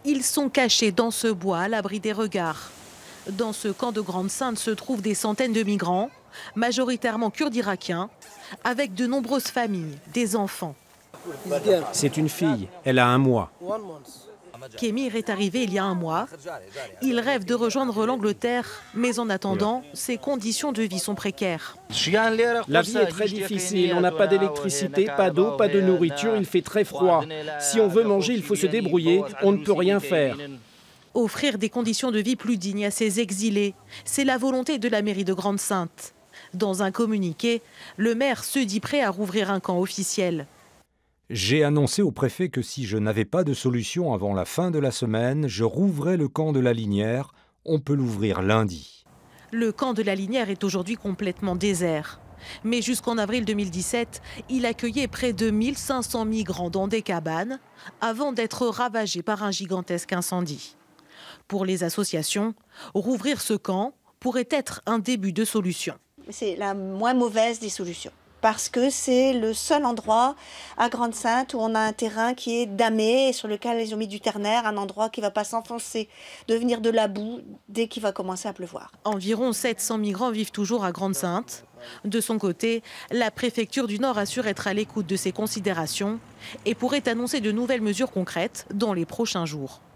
Ils sont cachés dans ce bois à l'abri des regards. Dans ce camp de Grande-Synthe se trouvent des centaines de migrants, majoritairement kurdes irakiens, avec de nombreuses familles, des enfants. C'est une fille, elle a 1 mois. Kemir est arrivé il y a 1 mois. Il rêve de rejoindre l'Angleterre, mais en attendant, ses conditions de vie sont précaires. La vie est très difficile, on n'a pas d'électricité, pas d'eau, pas de nourriture, il fait très froid. Si on veut manger, il faut se débrouiller, on ne peut rien faire. Offrir des conditions de vie plus dignes à ces exilés, c'est la volonté de la mairie de Grande-Synthe. Dans un communiqué, le maire se dit prêt à rouvrir un camp officiel. J'ai annoncé au préfet que si je n'avais pas de solution avant la fin de la semaine, je rouvrais le camp de la Linière. On peut l'ouvrir lundi. Le camp de la Linière est aujourd'hui complètement désert. Mais jusqu'en avril 2017, il accueillait près de 1500 migrants dans des cabanes avant d'être ravagé par un gigantesque incendie. Pour les associations, rouvrir ce camp pourrait être un début de solution. C'est la moins mauvaise des solutions. Parce que c'est le seul endroit à Grande-Synthe où on a un terrain qui est damé et sur lequel ils ont mis du ternaire, un endroit qui ne va pas s'enfoncer, devenir de la boue dès qu'il va commencer à pleuvoir. Environ 700 migrants vivent toujours à Grande-Synthe. De son côté, la préfecture du Nord assure être à l'écoute de ces considérations et pourrait annoncer de nouvelles mesures concrètes dans les prochains jours.